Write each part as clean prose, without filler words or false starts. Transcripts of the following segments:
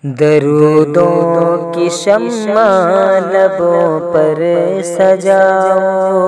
درودوں کی شمع لبوں پر سجاؤ،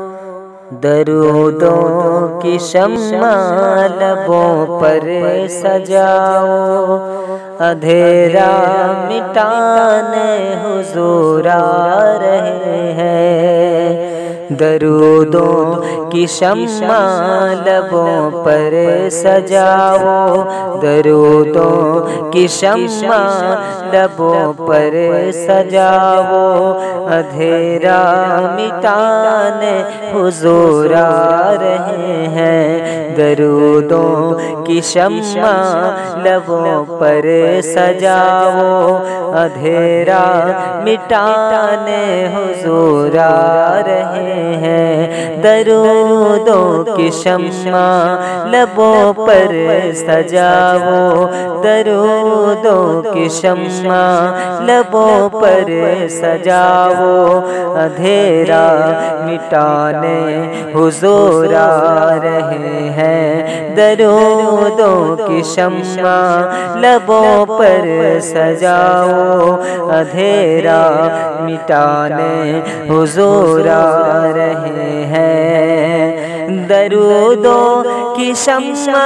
درودوں کی شمع لبوں پر سجاؤ، اندھیرا مٹانے حضور آ رہے ہیں۔ درودوں کی شمع لبوں پر سجاؤ، درودوں کی شمع لبوں پر سجاؤ، اندھیرا مٹانے حضور آ رہے ہیں۔ درودوں کی شمع لبوں پر سجاؤ، اندھیرا مٹانے حضور آ رہے ہیں۔ درودوں کی شمع لبوں پر سجاؤ، درودوں کی شمع لبوں پر سجاؤ، اندھیرا مٹانے حضور آ رہے ہیں۔ درودوں کی شمع لبوں پر سجاؤ، اندھیرا مٹانے حضور آ رہے ہیں۔ درودوں کی شمع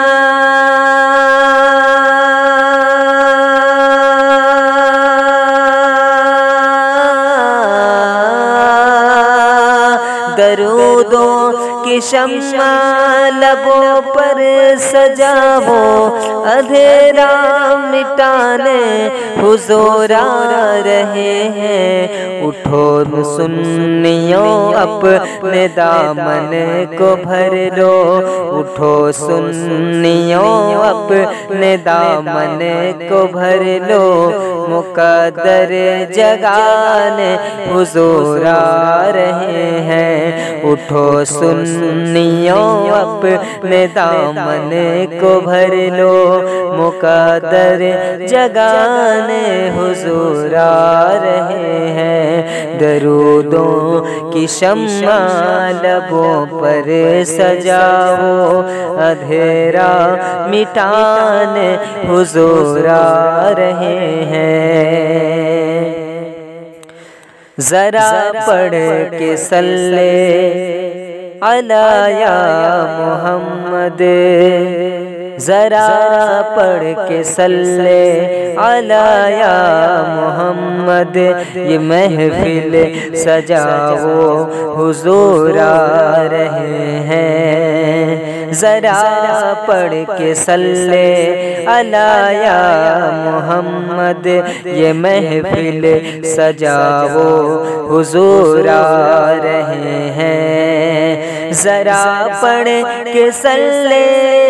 درودوں کی شمع لبوں پر سجاؤ، اندھیرا مٹانے حضور آ رہے ہیں۔ اٹھو سنیوں اپنے دامن کو بھر لو، اٹھو سنیوں اپنے دامن کو بھر لو، مقدر جگانے حضور آ رہے ہیں۔ اٹھو سنیوں اپنے دامن کو بھر لو، مقدر جگانے حضور آ رہے ہیں۔ درودوں کی شمع لبوں پر سجاؤ، اندھیرا مٹانے حضور آ رہے ہیں۔ ذرا پڑھ کے صلی علی یا محمد، ذرا پڑھ کے صلی علی یا محمد، یہ محفل سجاؤ حضور آ رہے ہیں۔ ذرا پڑھ کے صلی علی یا محمد، یہ محفل سجاؤ حضور آ رہے ہیں۔ ذرا پڑھ کے صلی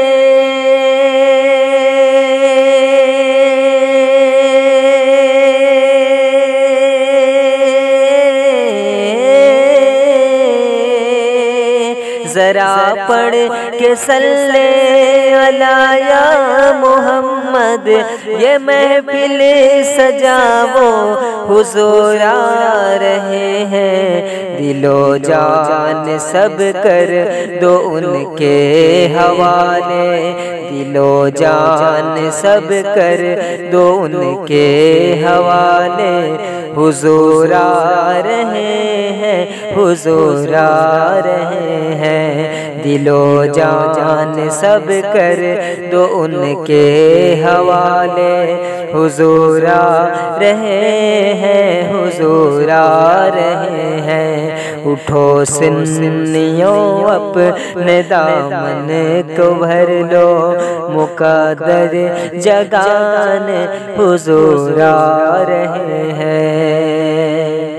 ذرا پڑھ کے صلی علی یا محمد، یہ محفل سجاؤ حضور آ رہے ہیں۔ دل و جان سب کر دو ان کے حوالے، دل و جان سب کر دو ان کے حوالے، حضور آ رہے ہیں، حضور آ رہے ہیں۔ دل و جان سب کر دو ان کے حوالے، حضور آ رہے ہیں، حضور آ رہے ہیں۔ اٹھو سنیوں اپنے دامن کو بھر لو، مقدر جگانے حضور آ رہے ہیں۔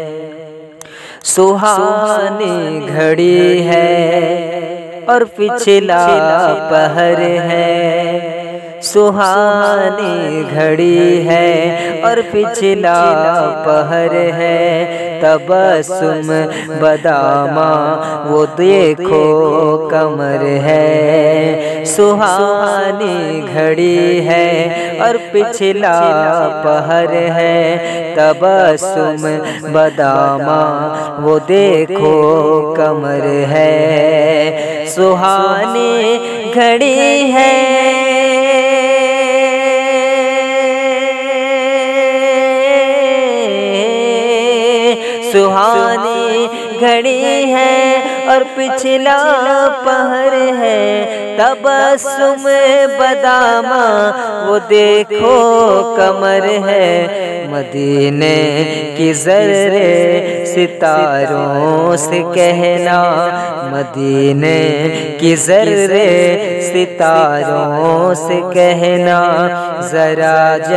سہانی گھڑی ہے اور پچھلا پہر ہے، سہانی گھڑی ہے اور پچھلا پہر ہے، تبسم بداماں وہ دیکھو کمر ہے۔ سہانی گھڑی ہے اور پچھلا پہر ہے، تبسم بداماں وہ دیکھو کمر ہے۔ سہانی گھڑی ہے सुहानी घड़ी है और पिछला पहर है, तबस्सुम बदामा वो देखो कमर है। मदीने की ज़र्रे सितारों से कहना, मदीने की ज़र्रे सितारों से कहना, ज़रा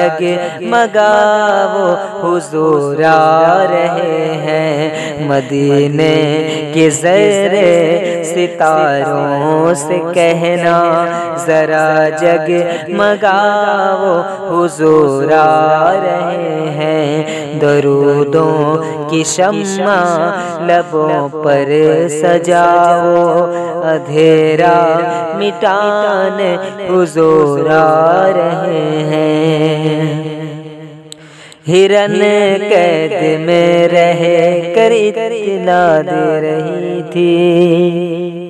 जगमगाओ हुज़ूर आ रहे हैं। मदीने के ज़र्रे सितारों से कहना, ज़रा जगमगाओ हुज़ूर आ रहे हैं। दरूदों की शम्मा लबों पर सजाओ, अंधेरा मिटाने हुज़ूर आ रहे हैं। हिरन कैद में रह कर इतना दे रही थी,